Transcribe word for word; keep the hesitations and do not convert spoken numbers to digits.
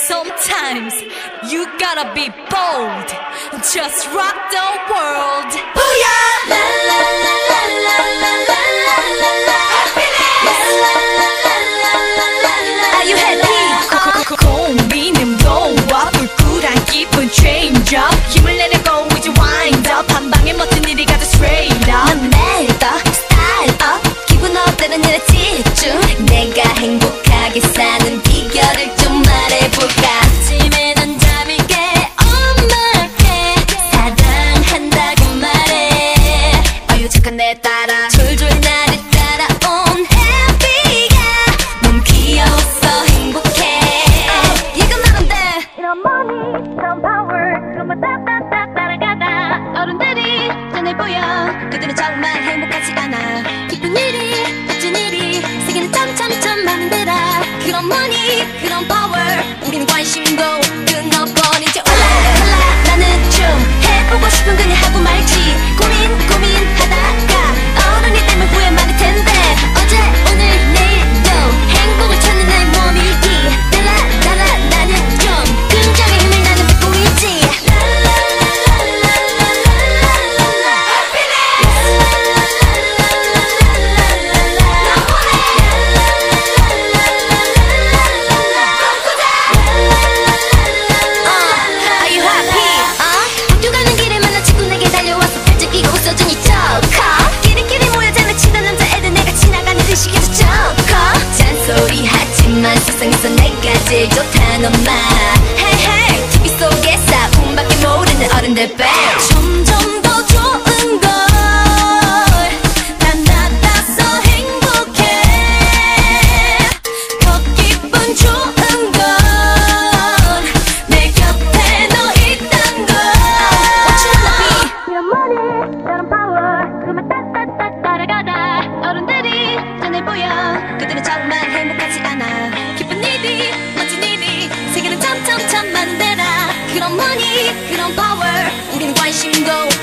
Sometimes you gotta be bold. Just rock the world. Booyah! La la la la la la la la la la. La la la la la la la. Are you happy? 고민은 너와 불굴한 기분 change up. 힘을 내려고 이제 wind up. 한 방에 멋진 일이 가자 straight up. 난 매일 더 style up. 기분 up 때는 일에 집중. 내가 행복하게 사는 비결을 좀 말해볼까. 아침에 난 잠이 깨 엄마께 사랑한다고 말해. 어유 착한 내 따라 졸졸 나를 따라온 happy가 너무 귀여웠어 행복해. 이건 나건데 이런 money 이런 power 그만 따따따 따라가다. 어른들이 전해 보여 그들은 정말 행복하지 않아. 기쁜 일이 멋진 일이 세계는 참참참 많은 데라. 그런 money 그런 power 우리는 관심도 끊어버린 채 올라. 나는 좀 해보고 싶은 그냥 하고 말지. 고민 고민하다가 어른이 되면 후회 많을 텐데. 어제 오늘 내일도 행복을 찾는 나의 몸일기. 달라달라 나는 좀 긍정의 힘을 나는 듣고 있지. 세상에서 내가 제일 좋다는 엄마. Hey hey 티비 속에 싸움밖에 모르는 어른들 배. 점점 더 좋은 걸 난 나타서 행복해. 더 기분 좋은 건 내 곁에 너 있단 걸. What you wanna be? 이런 money 이런 power 그만 따따따 따라가다. 어른들이 전해 보여 그들은 정말 행복하지 않아. 멋진 일이 세계는 참참참 많은 데라. 그런 money 그런 power 우리는 관심도